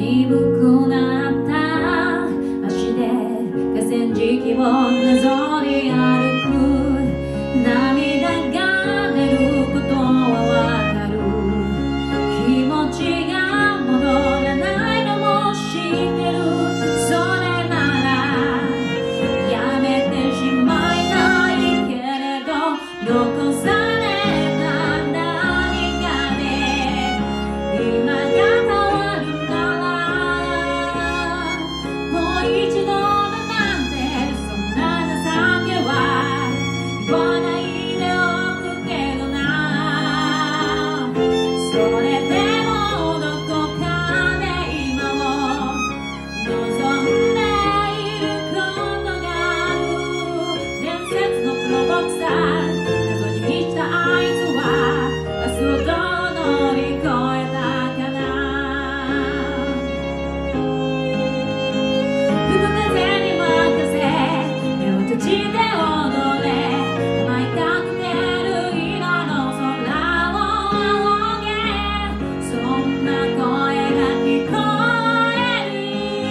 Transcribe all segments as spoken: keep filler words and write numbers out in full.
鈍くなった足で河川敷をなぞり歩く。涙が出ることはわかる。気持ちが戻らないのも知ってる。それならやめてしまいたいけれど、残された何かで今が変わるなら、もう一度だなんてそんな情けは言わないでおくけどな。それでもどこかで今を望んでいることがある。伝説のプロボクサー、謎に満ちたあいつは明日をどう乗り越えたかな。吹く風に任せ目を閉じて踊れ。甘いカクテル色の空を仰げ。そんな声が聞こえる。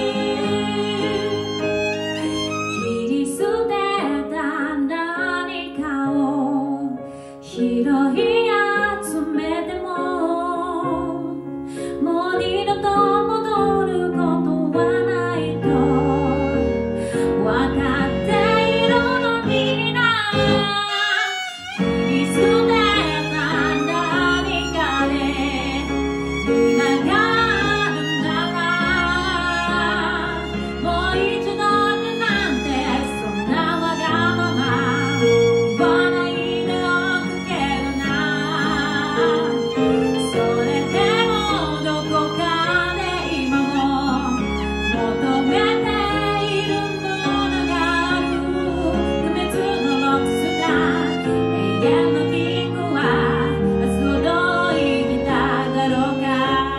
切り捨てた何かを拾い集めても、もう二度と戻ることはないと分かっているのにな。切り捨てた何かで今があるなら、もう一度だなんてそんなわがまま言わないでおくけどな。それでもどこかで今も求めているものがある。不滅のロックスター、永遠のキングは明日をどう生きただろうか。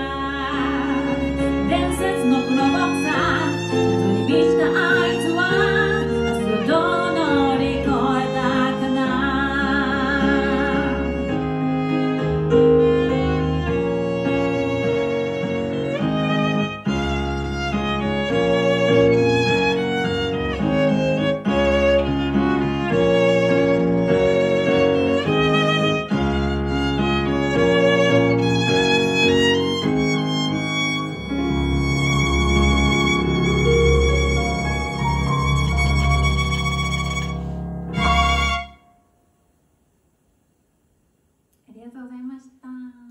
伝説のプロボクサー、謎に満ちたあいつは明日をどう乗り越えたかな。ありがとうございました。